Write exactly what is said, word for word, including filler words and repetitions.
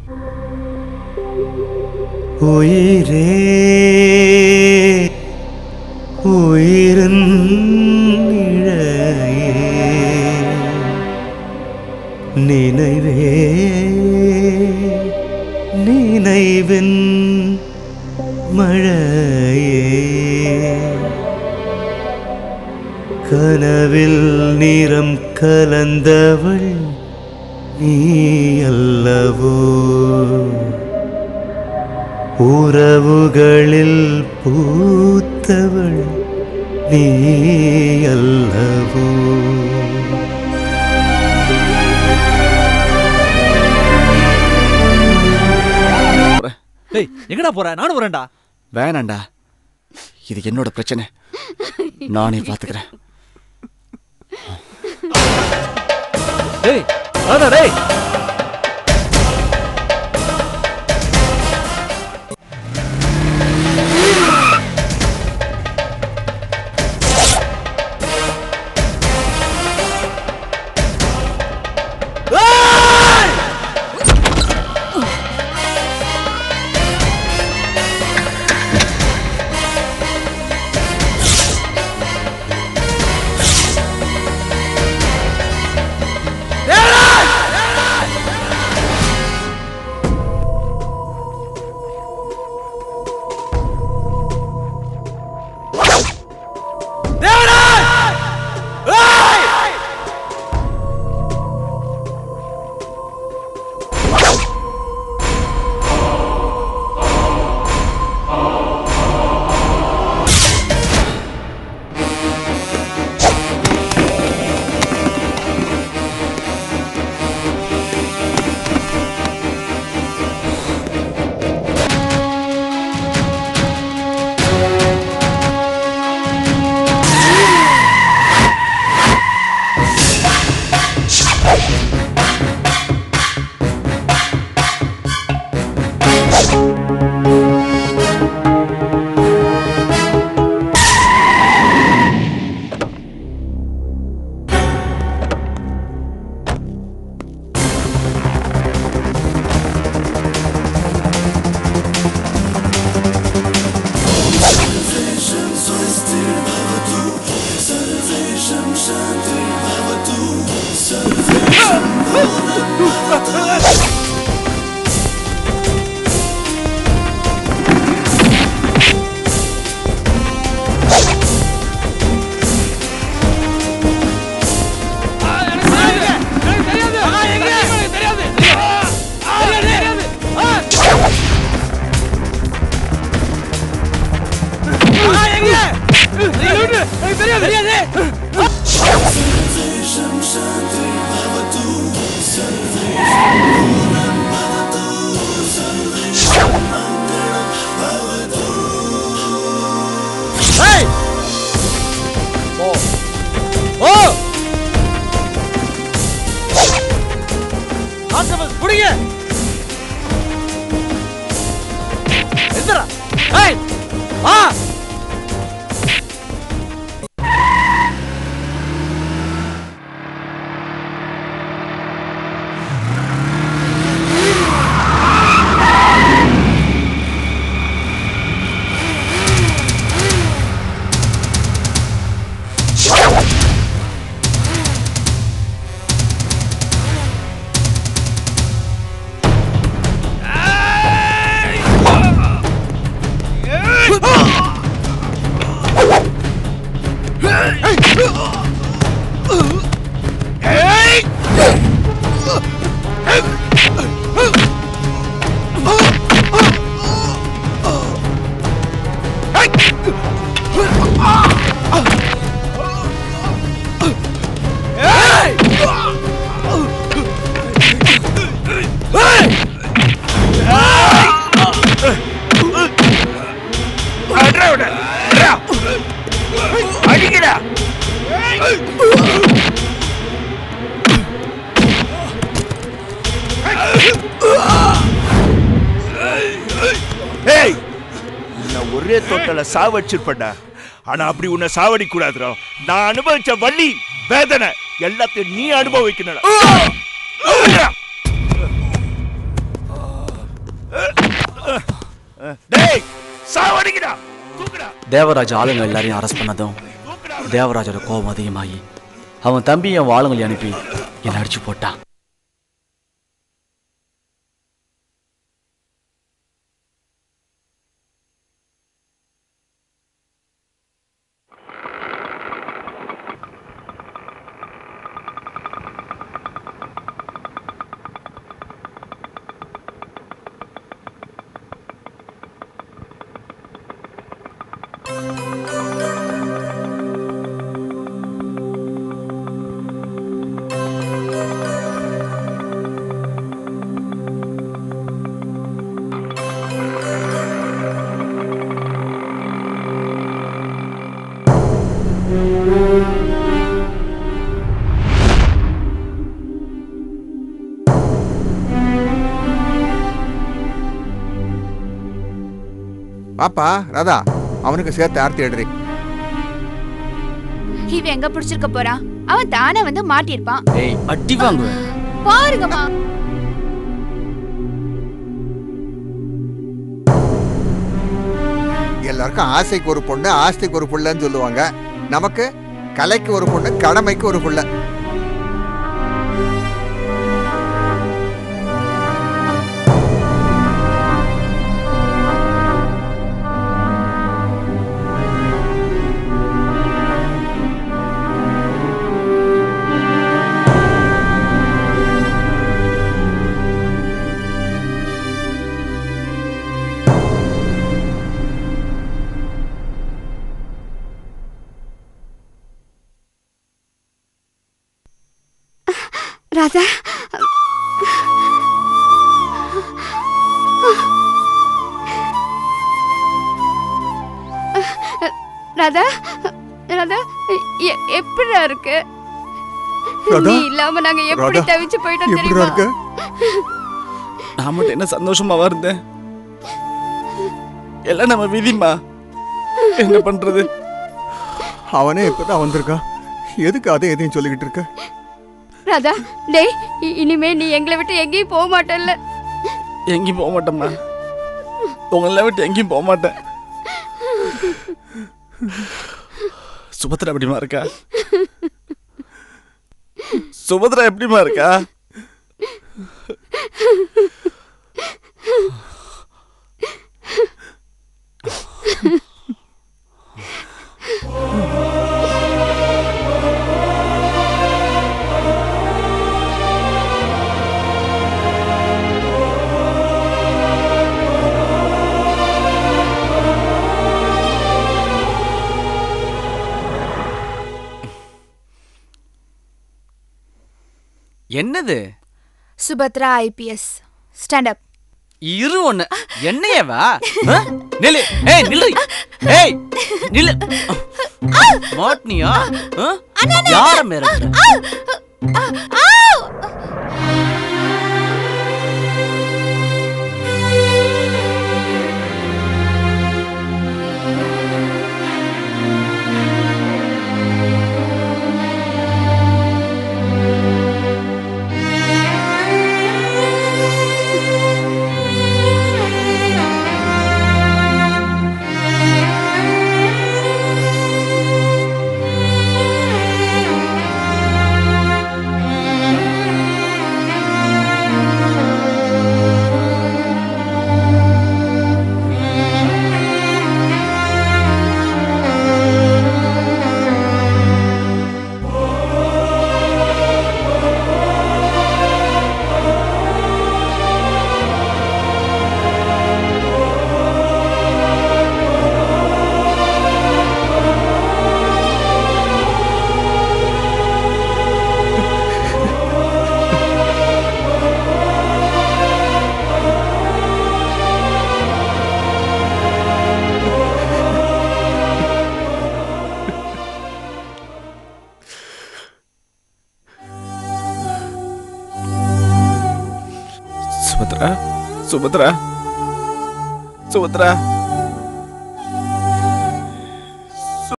உயிரே உயிரின் நிழையே நினைவே நினைவின் மழையே கனவில் நிறம் கலந்தவள் நீ அல்லவோ உறவுகளில் பூத்தவள் நீ அல்லவோ டேய் எங்கடா போற? நானும் வரேன்டா. வேணாண்டா, இது என்னோட பிரச்சனை, நானே பாத்துக்கிறேன். டேய் வாடா டேய். ஒரே தொட்டல சாவடிச்சிருப்பா. ஆனா அப்படி உன்னை சாவடி கூடாதுரோ. நான் அனுபவிச்ச வலி வேதனை எல்லாத்தையும் நீ அனுபவிக்கணும். டேய் சாவடிங்கடா தூக்குடா. தேவராஜ் ஆளுங்க எல்லாரையும் அரெஸ்ட் பண்ணதும் தேவராஜோட கோபம் அதிகமாகி அவன் தம்பி என் ஆளுங்களை அனுப்பி என்னை அடிச்சு போட்டான். பாப்பா ராதா அவனுக்கு சேர்த்து ஆர்த்தி எடுறி. இவன் எங்க பிடிச்சிருக்க போறான்? அவன் தானே வந்து மாட்டிருப்பான். ஏய் அடி வாங்குவ பாருங்கம்மா. எல்லாருக்கும் ஆசைக்கு ஒரு பொண்ணு ஆஸ்திக்கு ஒரு புள்ளன்னு சொல்லுவாங்க. நமக்கு கலைக்கு ஒரு பொண்ணு கடமைக்கு ஒரு புள்ள. ராதா ராதா ராதா எப்படிடா இருக்கு? நீ இல்லாம நாங்க எப்படி தவிச்சு போயிட்டோம் தெரியுமா? நான் மட்டும் என்ன சந்தோஷமாவா இருந்தேன்? எல்லாம் நம்ம விதிமா. என்ன பண்றது? அவனே இப்பதான் வந்திருக்கான். எதுக்கு அதை எதையும் சொல்லிக்கிட்டு இருக்க? ராதா டேய் இனிமே நீ எங்களை விட்டு எங்கேயும் போக மாட்டல்ல? எங்கேயும் போக மாட்டேம்மா. உங்களை விட்டு எங்கேயும் போக மாட்டேன். சுபத்ரா எப்படிமா இருக்கா? சுபத்ரா எப்படிமா இருக்கா? என்னது? Subhadra IPS stand up. இரு ஒண்ணு என்னையவா? நில்லு. ஏய் நில்லு. ஏய் நில்லு. மாட்னியா? யார மிரட்டுற? சுபத்ரா சுபத்ரா சுபத்ரா